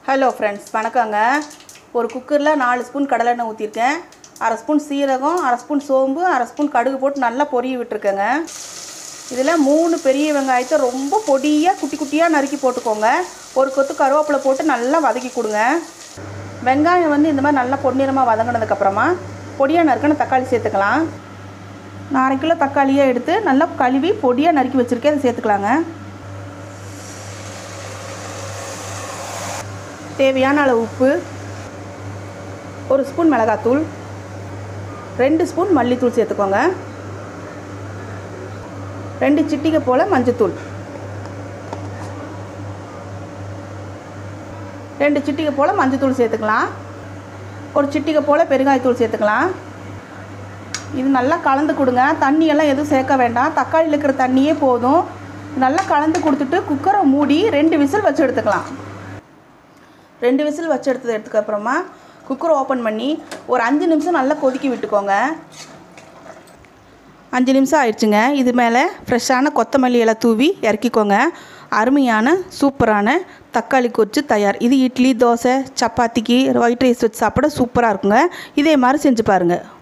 Hello friends, வணக்கங்க. ஒரு குக்கரில் 4 ஸ்பூன் கடலெண்ணெய் ஊற்றிருக்கேன். அரை ஸ்பூன் சீரகம், அரை ஸ்பூன் சோம்பு, அரை ஸ்பூன் கடுகு போட்டு நல்லா பொரிய விட்டுருக்கேங்க. இதில் 3 பெரிய வெங்காயத்தை ரொம்ப பொடியாக குட்டி குட்டியாக நறுக்கி போட்டுக்கோங்க. ஒரு கொத்து கருவேப்பிலை போட்டு நல்லா வதக்கி கொடுங்க. வெங்காயம் இந்த மாதிரி நல்லா பொன்னிறமாக வதங்கினதுக்கப்புறமா பொடியாக நறுக்கின தக்காளி சேர்த்துக்கலாம். நான் 1/2 கிலோ தக்காளியை எடுத்து நல்லா கழுவி பொடியாக நறுக்கி வச்சுருக்கேன், அதை சேர்த்துக்கலாங்க. தேவையான அளவு உப்பு, 1 ஸ்பூன் மிளகாத்தூள், 2 ஸ்பூன் மல்லித்தூள் சேர்த்துக்கோங்க. 2 சிட்டிகை போல் மஞ்சத்தூள், 2 சிட்டிகை போல் மஞ்சத்தூள் சேர்த்துக்கலாம். 1 சிட்டிகை போல் பெருங்காயத்தூள் சேர்த்துக்கலாம். இது நல்லா கலந்து கொடுங்க. தண்ணியெல்லாம் எதுவும் சேர்க்க வேண்டாம், தக்காளியில் இருக்கிற தண்ணியே போதும். நல்லா கலந்து கொடுத்துட்டு குக்கரை மூடி 2 விசில் வச்சு எடுத்துக்கலாம். 2 விசில் வச்சு எடுத்ததுக்கப்புறமா குக்கரை ஓப்பன் பண்ணி ஒரு 5 நிமிஷம் நல்லா கொதிக்க விட்டுக்கோங்க. 5 நிமிஷம் ஆயிடுச்சுங்க. இது மேலே ஃப்ரெஷ்ஷான கொத்தமல்லி இலை தூவி இறக்கிக்கோங்க. அருமையான சூப்பரான தக்காளி கொச்சு தயார். இது இட்லி, தோசை, சப்பாத்திக்கு, ஒயிட் ரைஸ் வச்சு சாப்பிட சூப்பராக இருக்குங்க. இதே மாதிரி செஞ்சு பாருங்கள்.